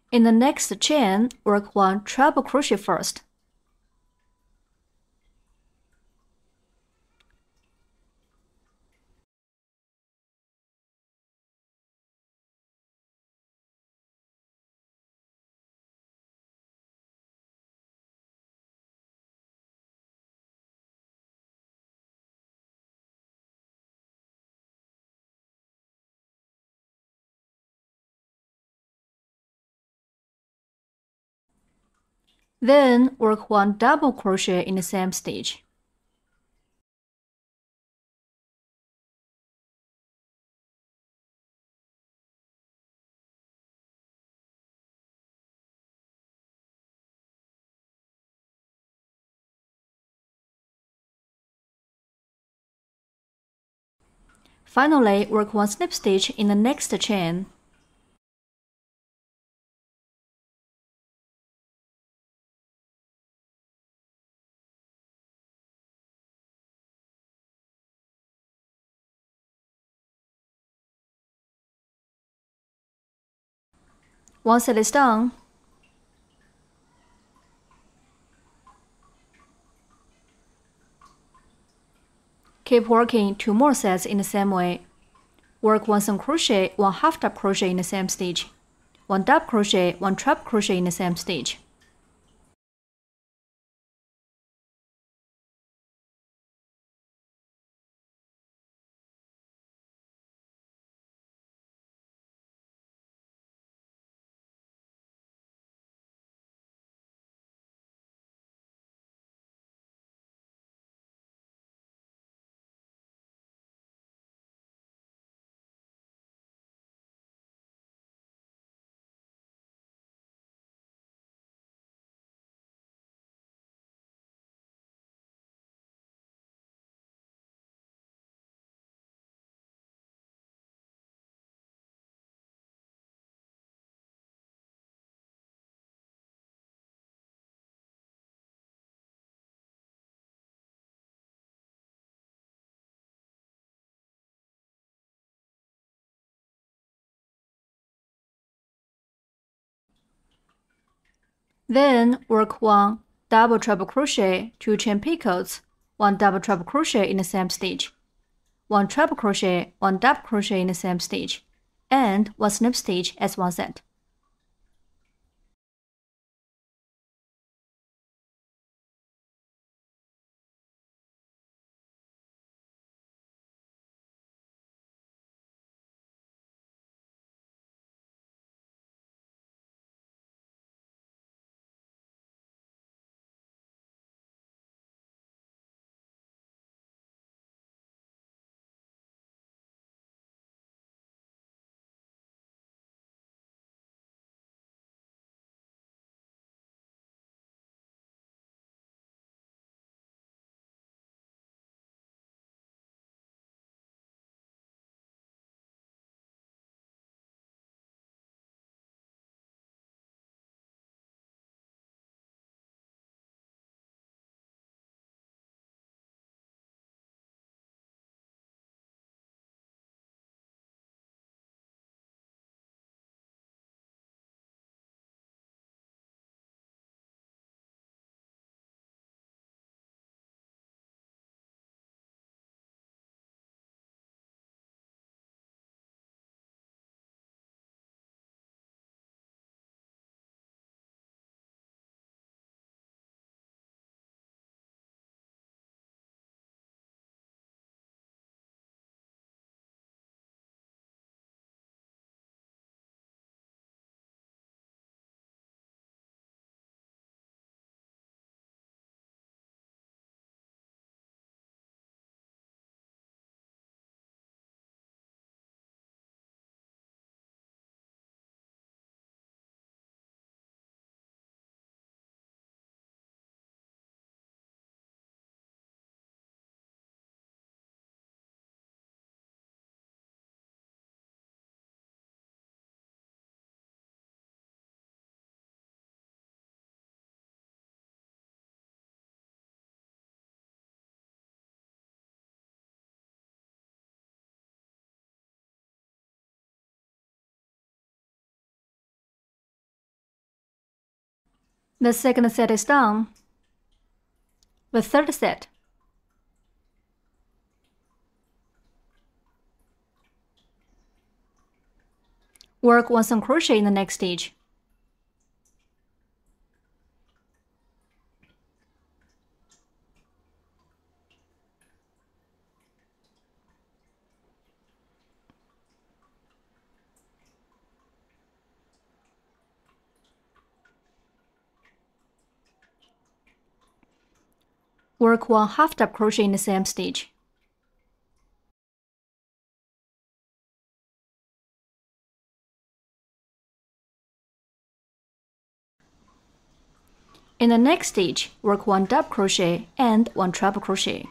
In the next chain, work 1 treble crochet first. Then work 1 double crochet in the same stitch. Finally, work 1 slip stitch in the next chain. Once it is done, keep working 2 more sets in the same way. Work 1 single crochet, 1 half double crochet in the same stitch, 1 double crochet, 1 treble crochet in the same stitch. Then work 1 double treble crochet, 2 chain picots, 1 double treble crochet in the same stitch, 1 treble crochet, 1 double crochet in the same stitch, and 1 slip stitch as one set. The second set is done. The third set. Work 1 single crochet in the next stitch. Work 1 half double crochet in the same stitch. In the next stitch, work 1 double crochet and 1 treble crochet.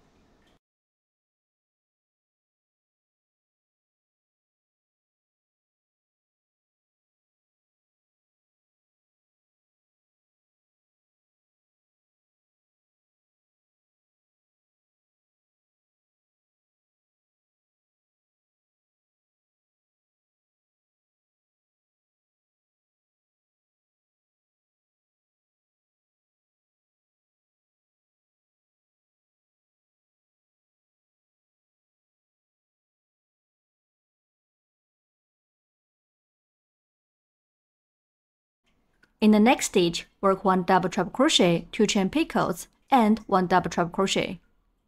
In the next stitch, work 1 double treble crochet, 2 chain picots, and 1 double treble crochet.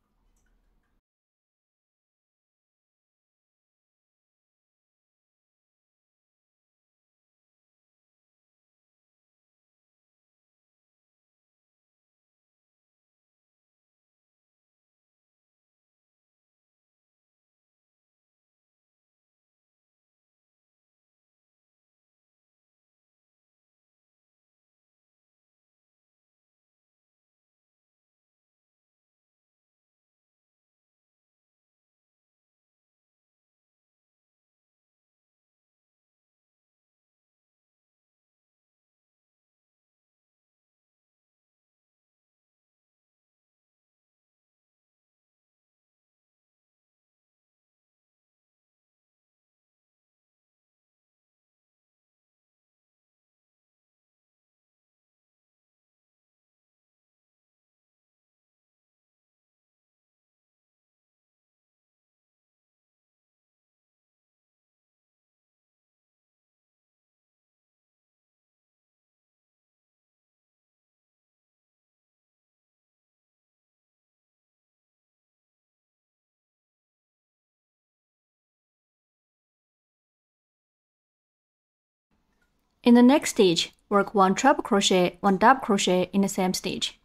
In the next stitch, work 1 treble crochet, 1 double crochet in the same stitch.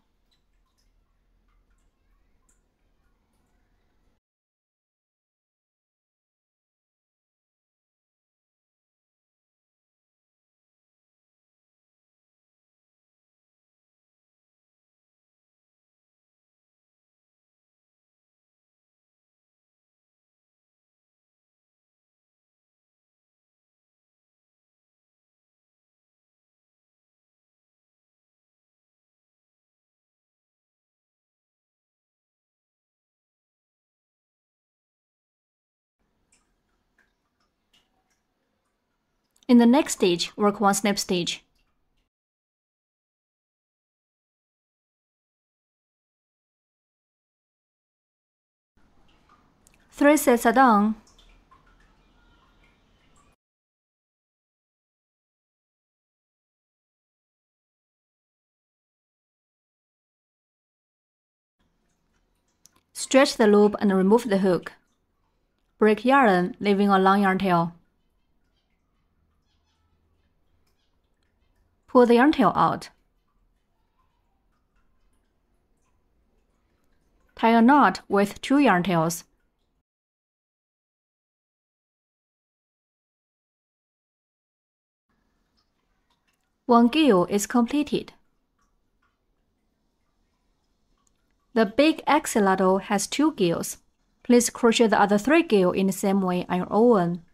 In the next stitch, work 1 snip stitch. Three sets are done. Stretch the loop and remove the hook. Break yarn, leaving a long yarn tail. Pull the yarn tail out. Tie a knot with 2 yarn tails. One gill is completed. The big axolotl has 2 gills. Please crochet the other 3 gills in the same way on your own.